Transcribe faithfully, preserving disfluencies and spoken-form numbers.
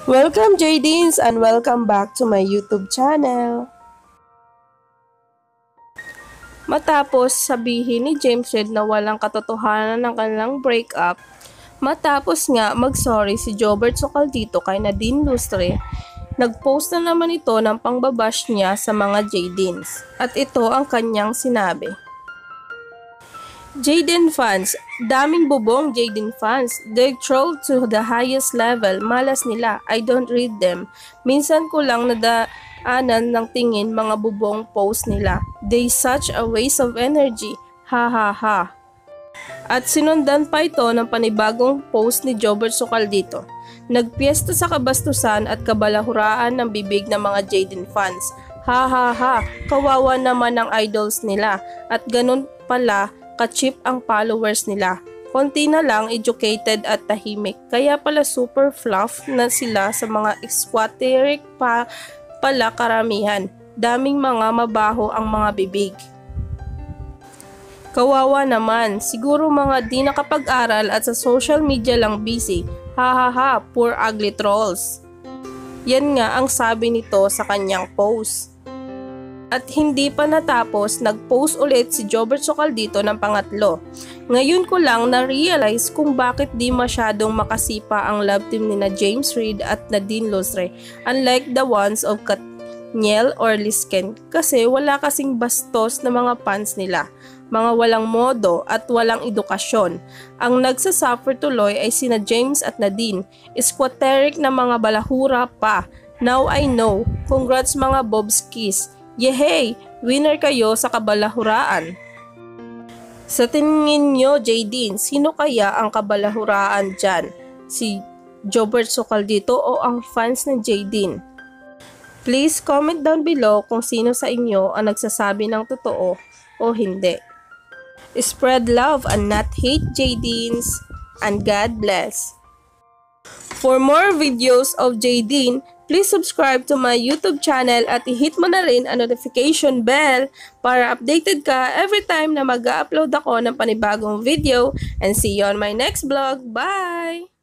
Welcome Jadines and welcome back to my YouTube channel. Matapos sabihin ni James Reid na walang katotohanan ng kanilang breakup, matapos nga mag-sorry si Jobert Socaldito kay Nadine Lustre, nag-post na naman ito ng pangbabash niya sa mga Jadines. At ito ang kanyang sinabi. Jaden fans, daming bubong Jaden fans. They troll to the highest level. Malas nila. I don't read them. Minsan ko lang nadaanan ng tingin mga bubong post nila. They such a waste of energy. Ha ha ha. At sinundan pa ito ng panibagong post ni Jobert Socaldito. Nagpiesta sa kabastusan at kabalahuraan ng bibig ng mga Jaden fans. Ha ha ha. Kawawa naman ang idols nila. At ganun pala ka-cheap ang followers nila. Konti na lang educated at tahimik. Kaya pala super fluff na sila sa mga exoteric pa pala karamihan. Daming mga mabaho ang mga bibig. Kawawa naman. Siguro mga di nakapag-aral at sa social media lang busy. Ha ha ha, poor ugly trolls. Yan nga ang sabi nito sa kanyang post. At hindi pa natapos, nag-post ulit si Jobert Socaldito ng pangatlo. Ngayon ko lang na-realize kung bakit di masyadong makasipa ang love team ni na James Reid at Nadine Lustre, unlike the ones of Katniel or Lisken, kasi wala kasing bastos na mga fans nila, mga walang modo at walang edukasyon. Ang nagsasuffer tuloy ay sina James at Nadine, squatteric na mga balahura pa. Now I know. Congrats mga Bobskis. Yehey! Winner kayo sa kabalahuraan. Sa tingin nyo, Jadine, sino kaya ang kabalahuraan dyan? Si Jobert Socaldito o ang fans ni Jadine? Please comment down below kung sino sa inyo ang nagsasabi ng totoo o hindi. Spread love and not hate, Jadines, and God bless. For more videos of Jadine, please subscribe to my YouTube channel at i-hit mo na rin ang notification bell para updated ka every time na mag-upload ako ng panibagong video. And see you on my next vlog. Bye!